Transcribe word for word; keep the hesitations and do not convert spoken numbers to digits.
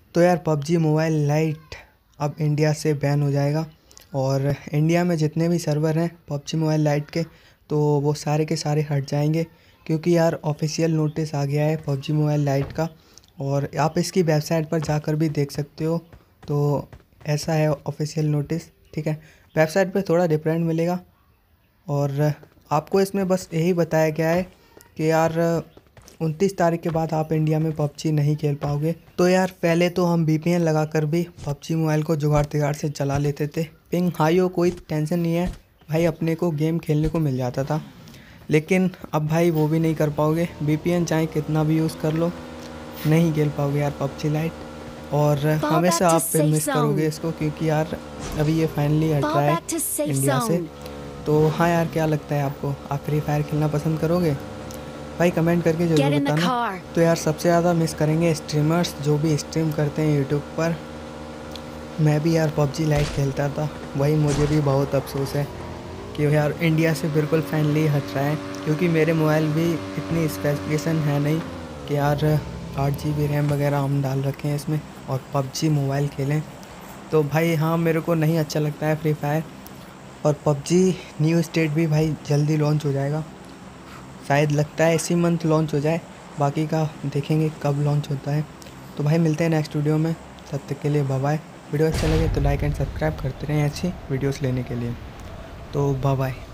तो यार PUBG mobile lite अब इंडिया से बैन हो जाएगा और इंडिया में जितने भी सर्वर हैं पबजी मोबाइल लाइट के तो वो सारे के सारे हट जाएंगे, क्योंकि यार ऑफिशियल नोटिस आ गया है पबजी मोबाइल लाइट का। और आप इसकी वेबसाइट पर जाकर भी देख सकते हो। तो ऐसा है ऑफिशियल नोटिस, ठीक है। वेबसाइट पे थोड़ा डिफरेंट मिलेगा और आपको इसमें बस यही बताया गया है कि यार उनतीस तारीख के बाद आप इंडिया में पबजी नहीं खेल पाओगे। तो यार पहले तो हम वीपीएन लगाकर भी पबजी मोबाइल को जुगाड़ तिगाड़ से चला लेते थे। पिंग हाई हो कोई टेंशन नहीं है भाई, अपने को गेम खेलने को मिल जाता था। लेकिन अब भाई वो भी नहीं कर पाओगे, वीपीएन चाहे कितना भी यूज़ कर लो नहीं खेल पाओगे यार पबजी लाइट। और हमेशा आप मिस करोगे इसको, क्योंकि यार अभी ये फाइनली हट रहा है इंडिया से। तो हाँ यार, क्या लगता है आपको, आप फ्री फायर खेलना पसंद करोगे भाई? कमेंट करके जरूर बताना। तो यार सबसे ज़्यादा मिस करेंगे स्ट्रीमर्स जो भी स्ट्रीम करते हैं यूट्यूब पर। मैं भी यार पबजी लाइट खेलता था, वही मुझे भी बहुत अफसोस है कि यार इंडिया से बिल्कुल फाइनली हट रहा है, क्योंकि मेरे मोबाइल भी इतनी स्पेसिफिकेशन है नहीं कि यार आठ जी बी रैम वगैरह हम डाल रखे हैं इसमें और पबजी मोबाइल खेलें। तो भाई हाँ, मेरे को नहीं अच्छा लगता है फ्री फायर। और पबजी न्यू स्टेट भी भाई जल्दी लॉन्च हो जाएगा, शायद लगता है इसी मंथ लॉन्च हो जाए, बाकी का देखेंगे कब लॉन्च होता है। तो भाई मिलते हैं नेक्स्ट वीडियो में, तब तक के लिए बाय बाय। वीडियो अच्छा लगे तो लाइक एंड सब्सक्राइब करते रहें ऐसी वीडियोस लेने के लिए। तो बाय बाय।